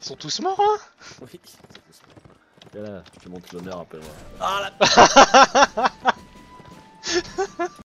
Ils sont tous morts là? Oui. Et là, je te montre l'honneur, appelle-moi. Ah la